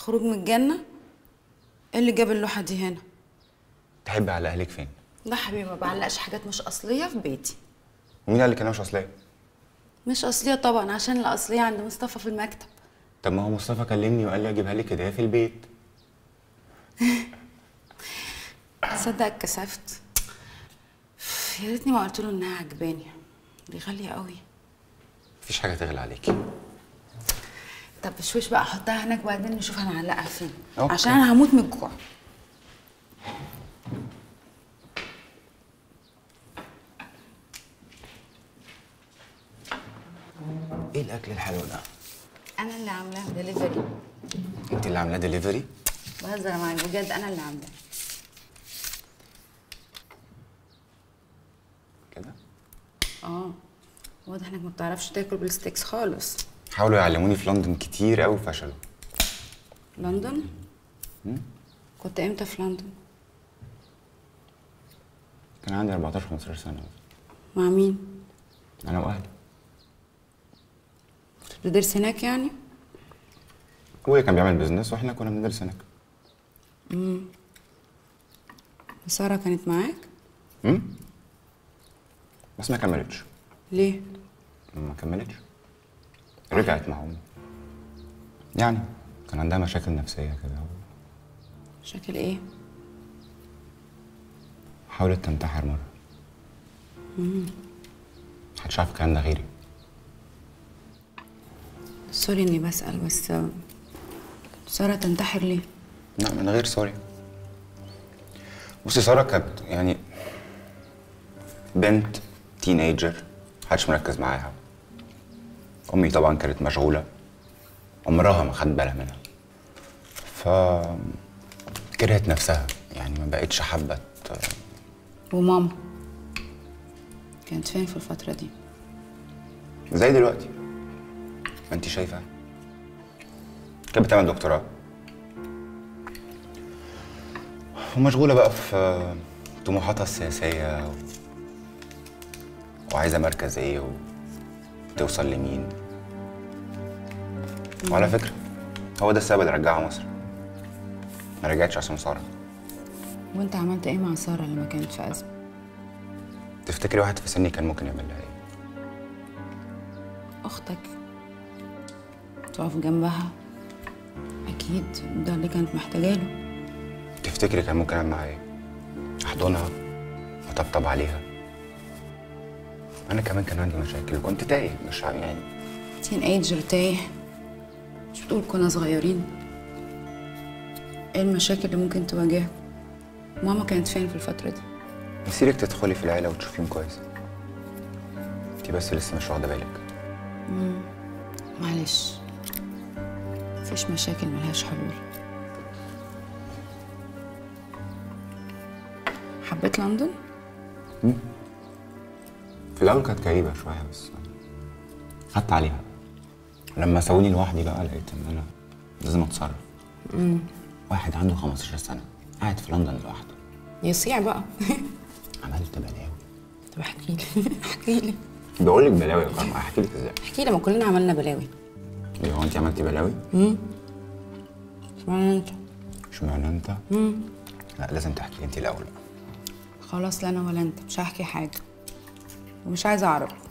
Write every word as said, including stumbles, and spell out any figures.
خروج من الجنة؟ ايه اللي جاب اللوحة دي هنا؟ تحبي اعلقها لك فين؟ لا حبيبي، ما بعلقش حاجات مش أصلية في بيتي. ومين قال لك انها مش اصليه؟ مش أصلية طبعا، عشان الأصلية عند مصطفى في المكتب. طب ما هو مصطفى كلمني وقال لي اجيبها لك هديه في البيت. تصدق اتكسفت. يا ريتني ما قلت له انها عجباني، دي غالية قوي. مفيش حاجه تغلى عليكي. طب بشويش بقى، احطها هناك وبعدين نشوف هنعلقها فين. أوكي. عشان انا هموت من الجوع. ايه الاكل الحلو ده؟ انا اللي عاملاه دليفري. انت اللي عاملاه دليفري؟ بهزر معاك بجد، انا اللي عاملاه. كده؟ اه واضح انك ما بتعرفش تاكل بالستيكس خالص. حاولوا يعلموني في لندن كتير قوي وفشلوا. لندن؟ مم؟ كنت امتى في لندن؟ كان عندي أربعتاشر خمستاشر سنه. مع مين؟ انا واهلي. كنت بتدرس هناك يعني؟ ابويا كان بيعمل بيزنس واحنا كنا بندرس هناك. امم سارة كانت معاك؟ امم بس ما كملتش. ليه؟ ما كملتش. رجعت مع امي. يعني كان عندها مشاكل نفسيه كده. مشاكل ايه؟ حاولت تنتحر مره. امم محدش عارف الكلام ده غيري. سوري اني بسأل، بس سارة تنتحر ليه؟ لا من غير سوري. بصي سارة كانت يعني بنت تينيجر محدش مركز معاها. امي طبعا كانت مشغولة، عمرها ما خدت بالها منها. ف كرهت نفسها، يعني ما بقتش حابة. وماما كانت فين في الفترة دي؟ زي دلوقتي ما انت شايفة، كانت بتعمل دكتوراه ومشغولة بقى في طموحاتها السياسية و... وعايزة مركز ايه وتوصل لمين. وعلى فكرة هو ده السبب اللي رجعها مصر، ما رجعتش عشان سارة. وانت عملت ايه مع سارة لما كانت في أزمة؟ تفتكري واحد في سني كان ممكن يعمل لها ايه؟ أختك تقف جنبها، أكيد ده اللي كانت محتاجة له. تفتكري كان ممكن اعمل معاها ايه؟ احضنها واطبطب عليها. انا كمان كان عندي مشاكل وكنت تايه، مش يعني تين ايجر تايه؟ مش بتقول كنا صغيرين؟ ايه المشاكل اللي ممكن تواجهها؟ ماما كانت فين في الفترة دي؟ يصيرك تدخلي في العيلة وتشوفيهم كويس. انتي بس لسه مش واخدة بالك. امم معلش، مفيش مشاكل ملهاش حلول. حبيت لندن؟ امم في الأول كانت كئيبة شوية بس خدت عليها. لما سابوني لوحدي بقى لقيت إن أنا لازم أتصرف. امم واحد عنده خمستاشر سنة قاعد في لندن لوحده. يصيع بقى. عملت بلاوي. طب احكي لي احكي لي. بقول لك بلاوي يا كرم، احكي لك ازاي؟ احكي لي، ما كلنا عملنا بلاوي. ايه هو انت عملتي بلاوي؟ امم اشمعنى انت؟ اشمعنى انت؟ امم لا لازم تحكي انت الأول بقى. خلاص، لا انا ولا انت، مش هحكي حاجة ومش عايزة اعرف.